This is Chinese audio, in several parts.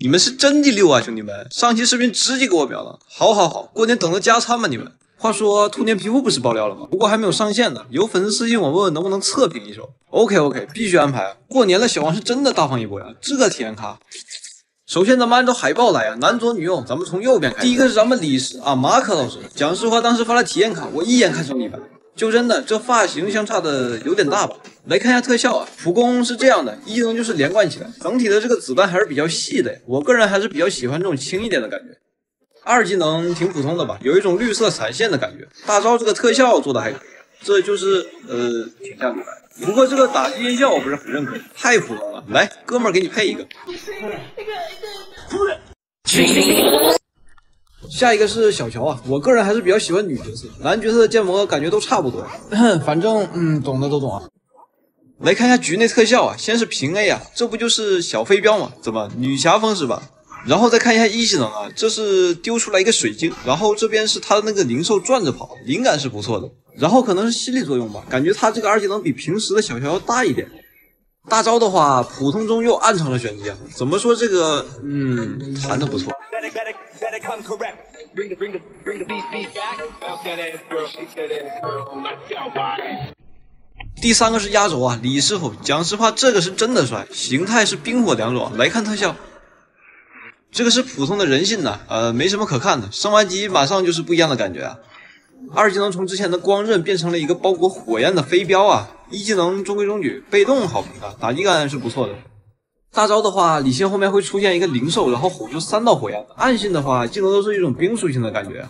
你们是真的溜啊，兄弟们！上期视频直接给我秒了，好，过年等着加餐吧你们。话说兔年皮肤不是爆料了吗？不过还没有上线呢，有粉丝私信我问能不能测评一手。OK， 必须安排。过年了，小王是真的大方一波呀，这个体验卡。首先咱们按照海报来啊，男左女右，咱们从右边开。第一个是咱们李师啊，马可老师。讲实话，当时发了体验卡，我一眼看成一般。就真的这发型相差的有点大吧？来看一下特效啊，普攻是这样的，一技能就是连贯起来，整体的这个子弹还是比较细的，我个人还是比较喜欢这种轻一点的感觉。二技能挺普通的吧，有一种绿色闪现的感觉。大招这个特效做的还可以，这就是挺像的。不过这个打击音效我不是很认可，太普通了。来，哥们儿给你配一个。下一个是小乔啊，我个人还是比较喜欢女角色，男角色的建模感觉都差不多，反正懂的都懂啊。来看一下局内特效啊，先是平 A 啊，这不就是小飞镖吗？怎么女侠风是吧？然后再看一下一技能啊，这是丢出来一个水晶，然后这边是他的那个灵兽转着跑，灵感是不错的。然后可能是心理作用吧，感觉他这个二技能比平时的小乔要大一点。大招的话，普通中又暗藏了玄机啊，怎么说这个弹的不错。第三个是压轴啊，李师傅，讲实话这个是真的帅，形态是冰火两种。来看特效，这个是普通的人性呐，没什么可看的，升完级马上就是不一样的感觉啊。二技能从之前的光刃变成了一个包裹火焰的飞镖啊，一技能中规中矩，被动好评啊，打击感是不错的。大招的话，李信后面会出现一个灵兽，然后吼出3道火焰。暗性的话，技能都是一种冰属性的感觉。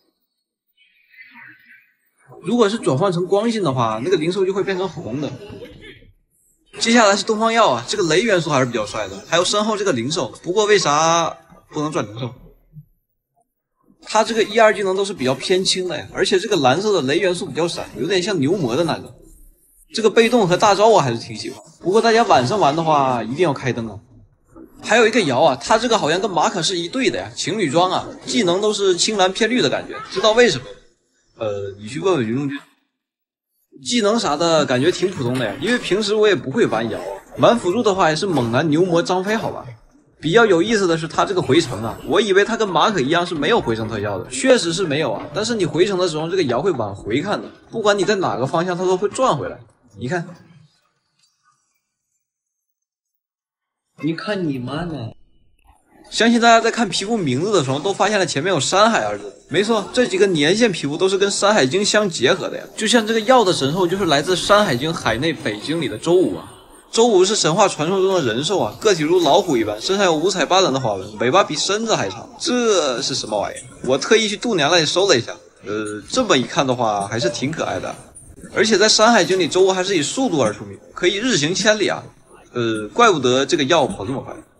如果是转换成光性的话，那个灵兽就会变成红的。接下来是东方耀啊，这个雷元素还是比较帅的，还有身后这个灵兽，不过为啥不能转灵兽？他这个1、2技能都是比较偏轻的呀，而且这个蓝色的雷元素比较闪，有点像牛魔的那种。这个被动和大招我还是挺喜欢，不过大家晚上玩的话一定要开灯啊。还有一个瑶啊，他这个好像跟马可是一对的呀，情侣装啊，技能都是青蓝偏绿的感觉，知道为什么？你去问问云中君。技能啥的感觉挺普通的呀，因为平时我也不会玩瑶，玩辅助的话也是猛男牛魔张飞好吧。比较有意思的是他这个回城啊，我以为他跟马可一样是没有回城特效的，确实是没有啊，但是你回城的时候这个瑶会往回看的，不管你在哪个方向它都会转回来。你看你妈呢！相信大家在看皮肤名字的时候都发现了前面有山海二字，没错，这几个年限皮肤都是跟山海经相结合的呀。就像这个药的神兽就是来自山海经海内北经里的周武啊。周武是神话传说中的人兽啊，个体如老虎一般，身上有5彩斑斓的花纹，尾巴比身子还长，这是什么玩意？我特意去度娘那里搜了一下，这么一看的话还是挺可爱的。而且在山海经里，周武还是以速度而出名，可以日行千里啊。怪不得这个药跑这么快。